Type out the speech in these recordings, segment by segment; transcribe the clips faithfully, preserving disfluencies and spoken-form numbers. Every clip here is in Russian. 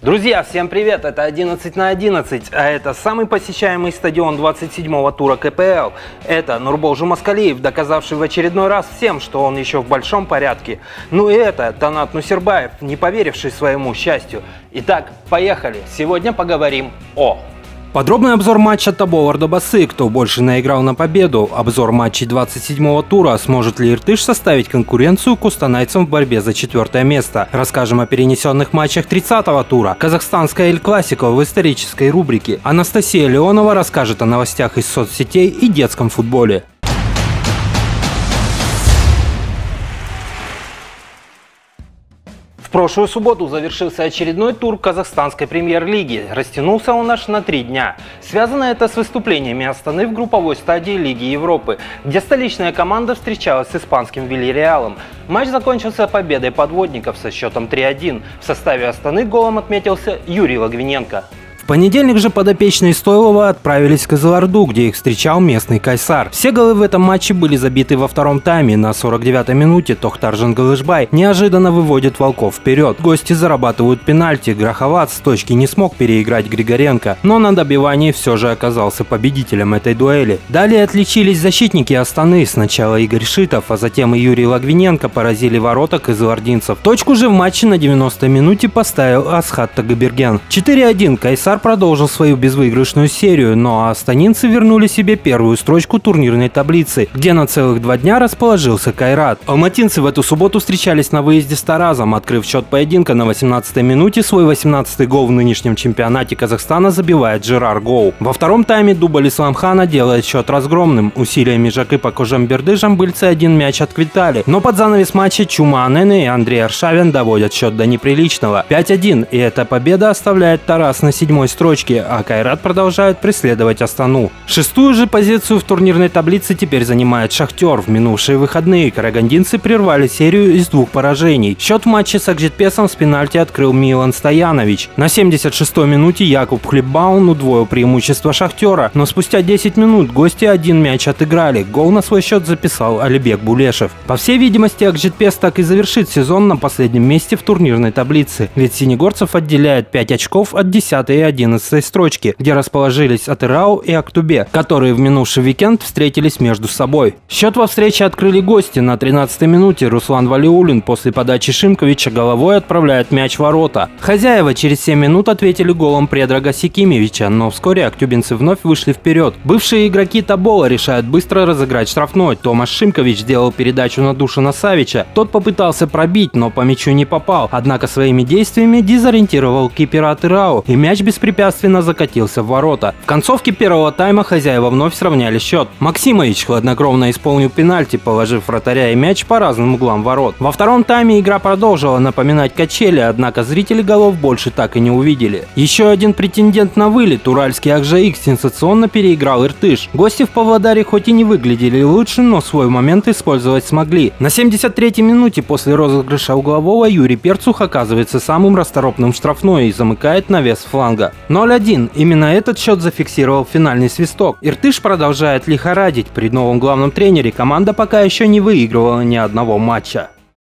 Друзья, всем привет! Это одиннадцать на одиннадцать, а это самый посещаемый стадион двадцать седьмого тура ка пэ эл. Это Нурбол Жумаскалиев, доказавший в очередной раз всем, что он еще в большом порядке. Ну и это Танат Нусербаев, не поверивший своему счастью. Итак, поехали! Сегодня поговорим о... Подробный обзор матча Тобол Ордобасы, кто больше наиграл на победу. Обзор матчей двадцать седьмого тура. Сможет ли Иртыш составить конкуренцию кустанайцам в борьбе за четвертое место? Расскажем о перенесенных матчах тридцатого тура. Казахстанская Эль Классико в исторической рубрике. Анастасия Леонова расскажет о новостях из соцсетей и детском футболе. В прошлую субботу завершился очередной тур казахстанской премьер-лиги. Растянулся он аж на три дня. Связано это с выступлениями Астаны в групповой стадии Лиги Европы, где столичная команда встречалась с испанским Вильяреалом. Матч закончился победой подводников со счетом три один. В составе Астаны голом отметился Юрий Логвиненко. В понедельник же подопечные Стойлова отправились в Кызылорду, где их встречал местный Кайсар. Все голы в этом матче были забиты во втором тайме. На сорок девятой минуте Тохтар Жангалышбай неожиданно выводит волков вперед. Гости зарабатывают пенальти. Гроховац с точки не смог переиграть Григоренко, но на добивании все же оказался победителем этой дуэли. Далее отличились защитники Астаны. Сначала Игорь Шитов, а затем и Юрий Логвиненко поразили ворота кызылординцев. Точку же в матче на девяностой минуте поставил Асхат Тагыберген. четыре один. Кайсар продолжил свою безвыигрышную серию, но астанинцы вернули себе первую строчку турнирной таблицы, где на целых два дня расположился Кайрат. Алматинцы в эту субботу встречались на выезде с Таразом, открыв счет поединка на восемнадцатой минуте. Свой восемнадцатый гол в нынешнем чемпионате Казахстана забивает Жерар Гоу. Во втором тайме дубль Исламхана делает счет разгромным. Усилиями Жакыпа Кожамберды жамбыльцы один мяч отквитали, но под занавес матча Чума Анене и Андрей Аршавин доводят счет до неприличного. пять один, и эта победа оставляет Тараз на седьмой строчке, а Кайрат продолжает преследовать Астану. Шестую же позицию в турнирной таблице теперь занимает Шахтер. В минувшие выходные карагандинцы прервали серию из двух поражений. Счет в матче с Акжитпесом с пенальти открыл Милан Стоянович. На семьдесят шестой минуте Якуб Хлеббаун удвоил преимущество Шахтера, но спустя десять минут гости один мяч отыграли. Гол на свой счет записал Алибек Булешев. По всей видимости, Акжитпес так и завершит сезон на последнем месте в турнирной таблице, ведь синегорцев отделяет пять очков от десятой и одиннадцатой строчки, где расположились Атырау и Актубе, которые в минувший уикенд встретились между собой. Счет во встрече открыли гости. На тринадцатой минуте Руслан Валиулин после подачи Шимковича головой отправляет мяч в ворота. Хозяева через семь минут ответили голом Предрага Сикимевича, но вскоре актюбинцы вновь вышли вперед. Бывшие игроки Тобола решают быстро разыграть штрафной. Томаш Шимкович сделал передачу на Душана Савича. Тот попытался пробить, но по мячу не попал, однако своими действиями дезориентировал кипера Атырау, и мяч без беспрепятственно закатился в ворота. В концовке первого тайма хозяева вновь сравняли счет. Максимович хладнокровно исполнил пенальти, положив вратаря и мяч по разным углам ворот. Во втором тайме игра продолжила напоминать качели, однако зрители голов больше так и не увидели. Еще один претендент на вылет, уральский Акжаик, сенсационно переиграл Иртыш. Гости в Павлодаре хоть и не выглядели лучше, но свой момент использовать смогли. На семьдесят третьей минуте после розыгрыша углового Юрий Перцух оказывается самым расторопным в штрафной и замыкает навес фланга. ноль один. Именно этот счет зафиксировал финальный свисток. Иртыш продолжает лихорадить. При новом главном тренере команда пока еще не выигрывала ни одного матча.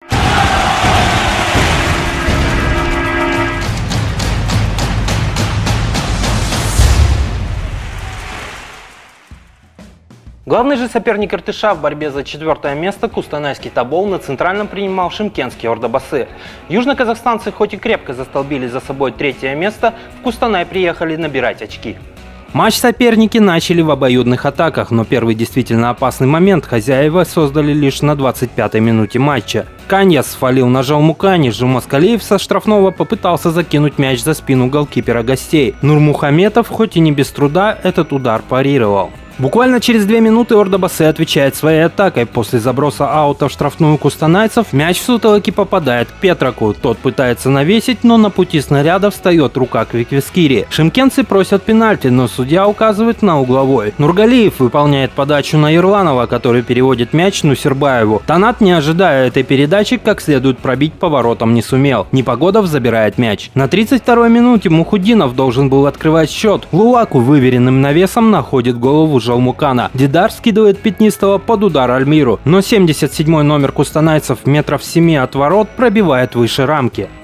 Главный же соперник Иртыша в борьбе за четвертое место, кустанайский Тобол, на центральном принимал шымкентские Ордобасы. Южно-казахстанцы хоть и крепко застолбили за собой третье место, в Кустанай приехали набирать очки. Матч соперники начали в обоюдных атаках, но первый действительно опасный момент хозяева создали лишь на двадцать пятой минуте матча. Каньяс свалил на Жалмукани, Жумаскалиев со штрафного попытался закинуть мяч за спину голкипера гостей. Нурмухаметов, хоть и не без труда, этот удар парировал. Буквально через две минуты Ордобасы отвечает своей атакой. После заброса аута в штрафную кустанайцев мяч в сутолоке попадает к Петраку. Тот пытается навесить, но на пути снаряда встает рука Квиквискири. Шымкентцы просят пенальти, но судья указывает на угловой. Нургалиев выполняет подачу на Ирланова, который переводит мяч Нусербаеву. Танат, не ожидая этой передачи, как следует пробить по воротам не сумел. Непогодов забирает мяч. На тридцать второй минуте Мухуддинов должен был открывать счет. Луаку выверенным навесом находит голову Жалмукана. Дидар скидывает Пятнистого под удар Альмиру, но семьдесят седьмой номер кустанайцев метров семи от ворот пробивает выше рамки.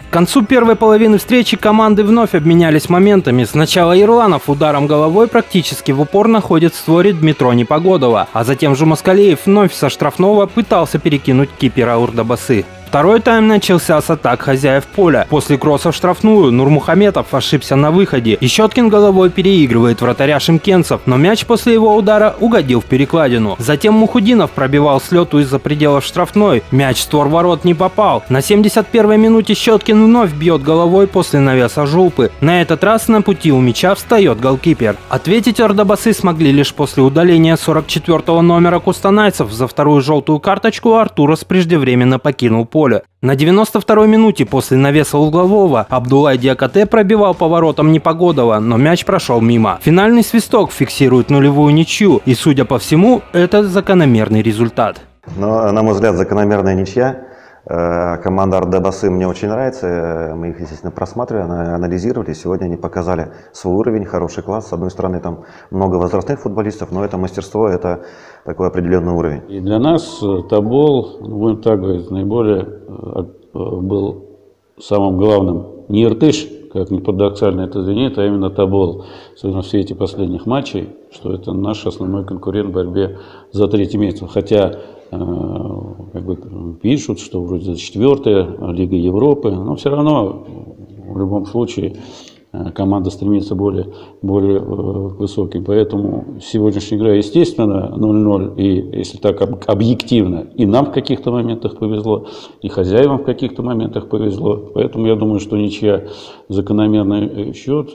К концу первой половины встречи команды вновь обменялись моментами. Сначала Ирланов ударом головой практически в упор находит в створе Дмитро Непогодова, а затем Жумаскалиев вновь со штрафного пытался перекинуть кипера Ордабасы. Второй тайм начался с атак хозяев поля. После кросса в штрафную Нурмухаметов ошибся на выходе, и Щеткин головой переигрывает вратаря шымкентцев, но мяч после его удара угодил в перекладину. Затем Мухудинов пробивал с лету из-за пределов штрафной. Мяч в створ ворот не попал. На семьдесят первой минуте Щеткин вновь бьет головой после навеса Жулпы. На этот раз на пути у мяча встает голкипер. Ответить ордабасы смогли лишь после удаления сорок четвёртого номера кустанайцев. За вторую желтую карточку Артурас преждевременно покинул поле. На девяносто второй минуте после навеса углового Абдулай Диакате пробивал поворотом Непогодова, но мяч прошел мимо. Финальный свисток фиксирует нулевую ничью, и, судя по всему, это закономерный результат. Но, на мой взгляд, закономерная ничья. Команда Ордабасы мне очень нравится. Мы их, естественно, просматривали, анализировали. Сегодня они показали свой уровень, хороший класс. С одной стороны, там много возрастных футболистов, но это мастерство, это такой определенный уровень. И для нас Тобол, будем так говорить, наиболее был самым главным не Иртыш, как ни парадоксально это звенит, а именно Тобол. Особенно в свете последних матчей, что это наш основной конкурент в борьбе за третье место. Хотя как бы пишут, что вроде четвертая Лига Европы, но все равно в любом случае команда стремится более, более высоким. Поэтому сегодняшняя игра, естественно, ноль ноль, и если так объективно, и нам в каких-то моментах повезло, и хозяевам в каких-то моментах повезло. Поэтому я думаю, что ничья закономерный счет.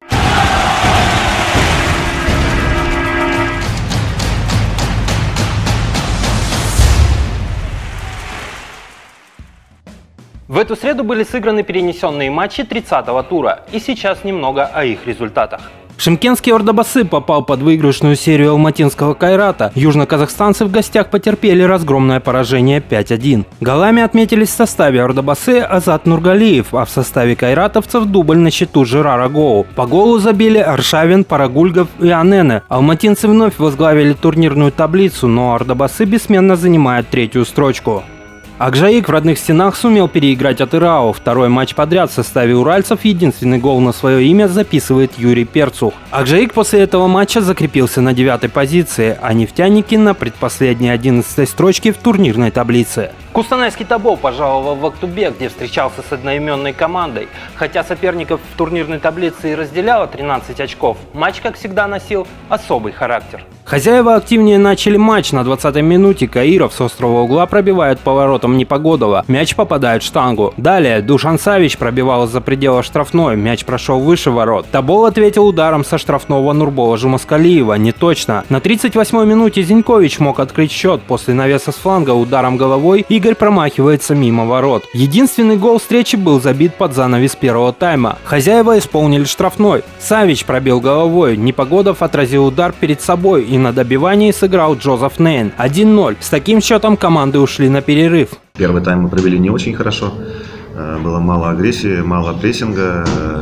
В эту среду были сыграны перенесенные матчи тридцатого тура, и сейчас немного о их результатах. Шымкентский Ордабасы попал под выигрышную серию алматинского Кайрата. Южно-казахстанцы в гостях потерпели разгромное поражение пять один. Голами отметились в составе Ордабасы Азат Нургалиев, а в составе кайратовцев дубль на счету Жерара Гоу. По голу забили Аршавин, Парагульгов и Анене. Алматинцы вновь возглавили турнирную таблицу, но Ордабасы бессменно занимает третью строчку. Акжаик в родных стенах сумел переиграть Атырао. Второй матч подряд в составе уральцев единственный гол на свое имя записывает Юрий Перцух. Акжаик после этого матча закрепился на девятой позиции, а нефтяники на предпоследней одиннадцатой строчке в турнирной таблице. Кустанайский Тобол пожаловал в Актубе, где встречался с одноименной командой. Хотя соперников в турнирной таблице и разделяло тринадцать очков, матч, как всегда, носил особый характер. Хозяева активнее начали матч. На двадцатой минуте Каиров с острого угла пробивает поворотом Непогодова. Мяч попадает в штангу. Далее Душан Савич пробивал из-за предела штрафной. Мяч прошел выше ворот. Тобол ответил ударом со штрафного Нурбола Жумаскалиева. Не точно. На тридцать восьмой минуте Зинькович мог открыть счет. После навеса с фланга ударом головой Игорь промахивается мимо ворот. Единственный гол встречи был забит под занавес первого тайма. Хозяева исполнили штрафной. Савич пробил головой. Непогодов отразил удар перед собой, и на добивании сыграл Джозеф Нейн. один ноль. С таким счетом команды ушли на перерыв. Первый тайм мы провели не очень хорошо. Было мало агрессии, мало прессинга.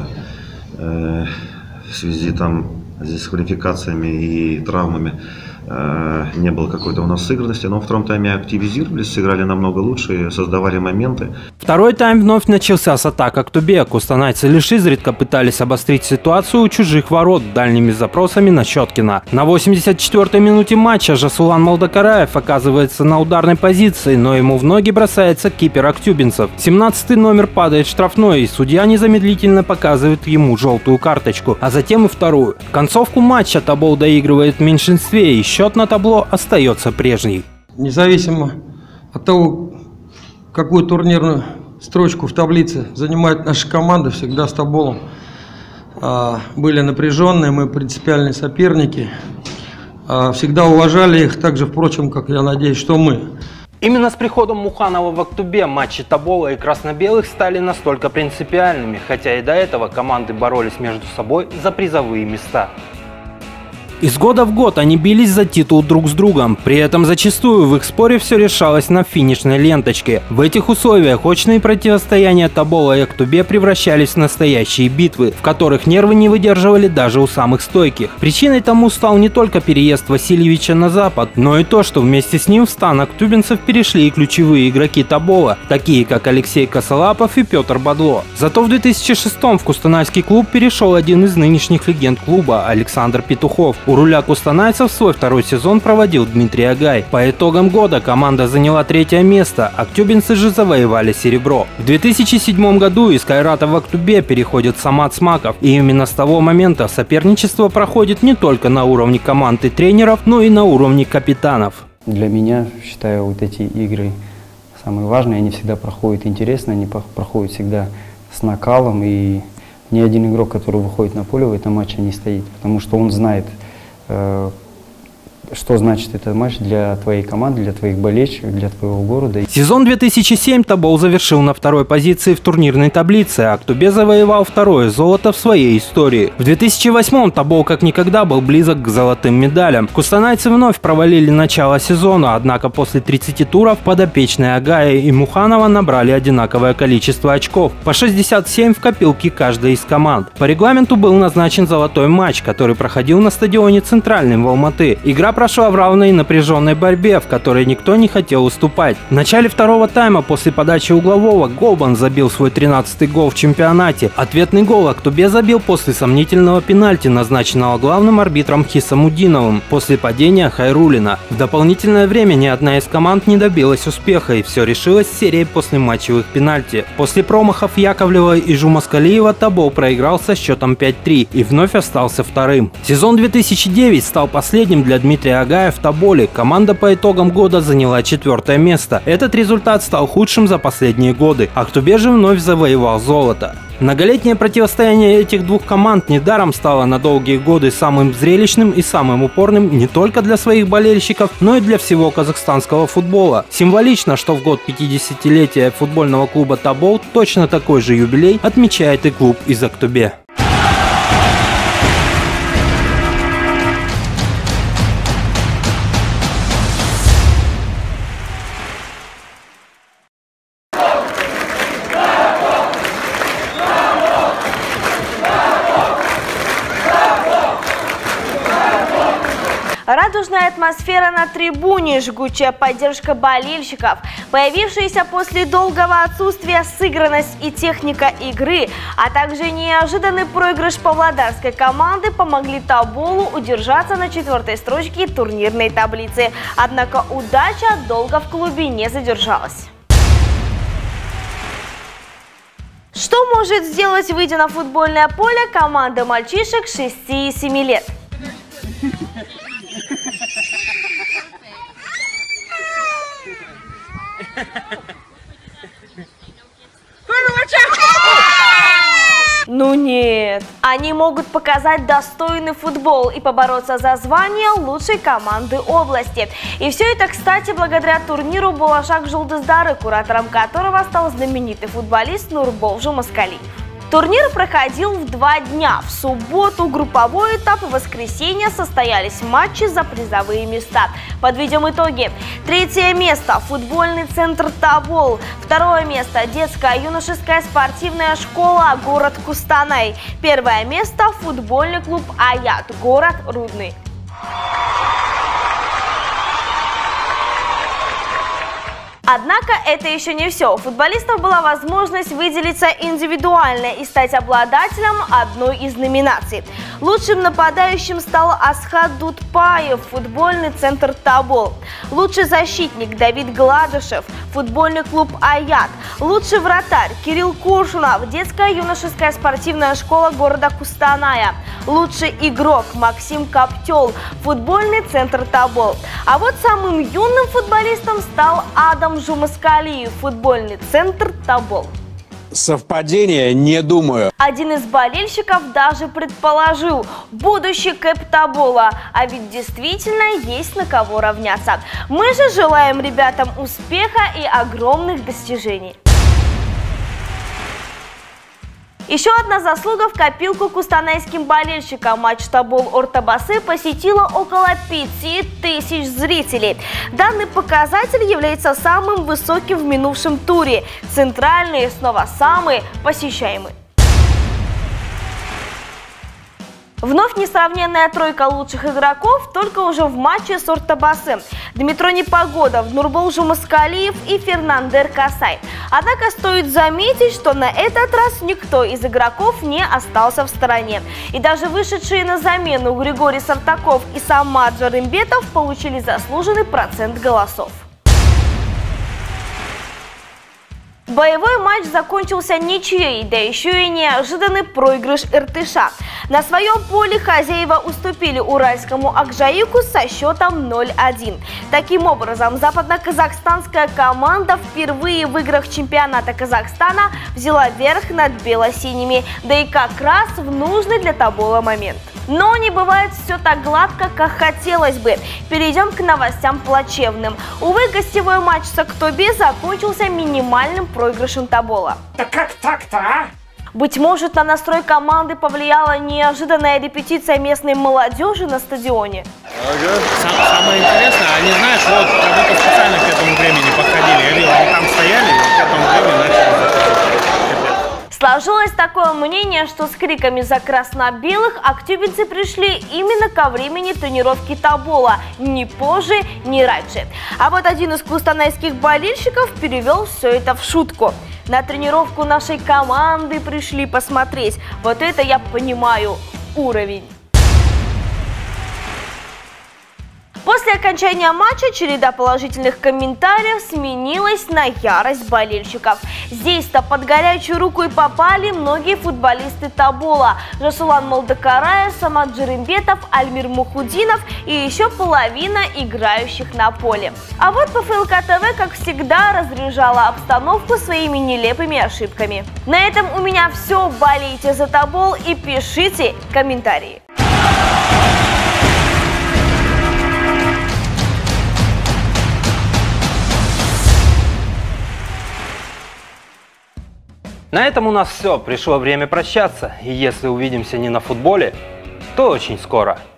В связи там здесь с квалификациями и травмами не было какой-то у нас сыгранности, но во втором тайме активизировались, сыграли намного лучше, создавали моменты. Второй тайм вновь начался с атак Актубе. Кустанайцы лишь изредка пытались обострить ситуацию у чужих ворот дальними запросами на Щеткина. На восемьдесят четвёртой минуте матча Жасулан Малдакараев оказывается на ударной позиции, но ему в ноги бросается кипер актюбинцев. семнадцатый номер падает в штрафной, и судья незамедлительно показывает ему желтую карточку, а затем и вторую. Концовку матча Тобол доигрывает в меньшинстве, и счет на табло остается прежний. Независимо от того, какую турнирную строчку в таблице занимает наша команда, всегда с Тоболом а, были напряженные, мы принципиальные соперники, а, всегда уважали их, так же, впрочем, как я надеюсь, что мы. Именно с приходом Муханова в Актубе матчи Тобола и красно-белых стали настолько принципиальными, хотя и до этого команды боролись между собой за призовые места. Из года в год они бились за титул друг с другом, при этом зачастую в их споре все решалось на финишной ленточке. В этих условиях очные противостояния Тобола и Актубе превращались в настоящие битвы, в которых нервы не выдерживали даже у самых стойких. Причиной тому стал не только переезд Васильевича на запад, но и то, что вместе с ним в стан актубинцев перешли и ключевые игроки Тобола, такие как Алексей Косолапов и Петр Бадло. Зато в две тысячи шестом в кустанайский клуб перешел один из нынешних легенд клуба – Александр Петухов. У руля кустанайцев свой второй сезон проводил Дмитрий Агай. По итогам года команда заняла третье место, актюбинцы же завоевали серебро. В две тысячи седьмом году из Кайрата в Актубе переходит Самат Смаков, и именно с того момента соперничество проходит не только на уровне команд и тренеров, но и на уровне капитанов. Для меня, считаю, вот эти игры самые важные, они всегда проходят интересно, они проходят всегда с накалом, и ни один игрок, который выходит на поле в этом матче, не стоит, потому что он знает, э, что значит этот матч для твоей команды, для твоих болельщиков, для твоего города. Сезон две тысячи седьмой Тобол завершил на второй позиции в турнирной таблице, а Актубе завоевал второе золото в своей истории. В две тысячи восьмом Тобол как никогда был близок к золотым медалям. Кустанайцы вновь провалили начало сезона, однако после тридцати туров подопечные Агая и Муханова набрали одинаковое количество очков, по шестьдесят семь в копилке каждой из команд. По регламенту был назначен золотой матч, который проходил на стадионе Центральный в Алматы. Игра прошла в равной и напряженной борьбе, в которой никто не хотел уступать. В начале второго тайма после подачи углового Голбан забил свой тринадцатый гол в чемпионате. Ответный гол Актубе забил после сомнительного пенальти, назначенного главным арбитром Хисамудиновым, после падения Хайрулина. В дополнительное время ни одна из команд не добилась успеха, и все решилось серией послематчевых пенальти. После промахов Яковлева и Жумаскалиева Тобол проиграл со счетом пять три и вновь остался вторым. Сезон две тысячи девятый стал последним для Дмитрия Агая в Тоболе. Команда по итогам года заняла четвертое место. Этот результат стал худшим за последние годы. Актубе же вновь завоевал золото. Многолетнее противостояние этих двух команд недаром стало на долгие годы самым зрелищным и самым упорным не только для своих болельщиков, но и для всего казахстанского футбола. Символично, что в год пятидесятилетия футбольного клуба Тобол точно такой же юбилей отмечает и клуб из Актубе. Радужная атмосфера на трибуне, жгучая поддержка болельщиков, появившаяся после долгого отсутствия сыгранность и техника игры, а также неожиданный проигрыш павлодарской команды помогли Тоболу удержаться на четвертой строчке турнирной таблицы. Однако удача долго в клубе не задержалась. Что может сделать, выйдя на футбольное поле, команда мальчишек шести и семи лет? Ну нет, они могут показать достойный футбол и побороться за звание лучшей команды области. И все это, кстати, благодаря турниру «Болашак Жулдыздары», куратором которого стал знаменитый футболист Нурбол Жумаскалиев. Турнир проходил в два дня. В субботу групповой этап, в воскресенье состоялись матчи за призовые места. Подведем итоги. Третье место – футбольный центр Тобол. Второе место – детская юношеская спортивная школа, город Кустанай. Первое место – футбольный клуб «Аят», город Рудный. Однако это еще не все. У футболистов была возможность выделиться индивидуально и стать обладателем одной из номинаций. Лучшим нападающим стал Асхат Дудпаев, футбольный центр Тобол. Лучший защитник Давид Гладышев, футбольный клуб «Аят». Лучший вратарь Кирилл Куршунов, детская юношеская спортивная школа города Кустаная. Лучший игрок Максим Коптел, футбольный центр Тобол. А вот самым юным футболистом стал Адам Жумаскалиев, футбольный центр Тобол. Совпадение? Не думаю. Один из болельщиков даже предположил: будущий кэп Тобола, а ведь действительно есть на кого равняться. Мы же желаем ребятам успеха и огромных достижений. Еще одна заслуга в копилку кустанайским болельщикам. Матч Тобол Ортабасы посетило около пяти тысяч зрителей. Данный показатель является самым высоким в минувшем туре. Центральные снова самые посещаемые. Вновь несравненная тройка лучших игроков, только уже в матче с Ортабасы. Дмитро Непогодов, Нурбол Жумаскалиев и Фернандер Касай. Однако стоит заметить, что на этот раз никто из игроков не остался в стороне. И даже вышедшие на замену Григорий Сартаков и Самат Джарымбетов получили заслуженный процент голосов. Боевой матч закончился ничьей, да еще и неожиданный проигрыш Иртыша. На своем поле хозяева уступили уральскому Акжаику со счетом ноль один. Таким образом, западно-казахстанская команда впервые в играх чемпионата Казахстана взяла верх над бело-синими, да и как раз в нужный для Тобола момент. Но не бывает все так гладко, как хотелось бы. Перейдем к новостям плачевным. Увы, гостевой матч с Актобе закончился минимальным проигрышем Тобола. Да как так-то, а? Быть может, на настрой команды повлияла неожиданная репетиция местной молодежи на стадионе? Ага. Сам, самое интересное, они, знаешь, вот как будто специально к этому времени подходили. Я видел, они там стояли и к этому времени начали. Сложилось такое мнение, что с криками за красно-белых актюбинцы пришли именно ко времени тренировки Тобола, ни позже, ни раньше. А вот один из кустанайских болельщиков перевел все это в шутку. На тренировку нашей команды пришли посмотреть. Вот это я понимаю уровень. После окончания матча череда положительных комментариев сменилась на ярость болельщиков. Здесь-то под горячую руку и попали многие футболисты Тобола. Жасулан Молдокарая, Самат Джарымбетов, Альмир Мухудинов и еще половина играющих на поле. А вот ПФЛК ТВ, как всегда, разряжала обстановку своими нелепыми ошибками. На этом у меня все. Болейте за Тобол и пишите комментарии. На этом у нас все. Пришло время прощаться. И если увидимся не на футболе, то очень скоро.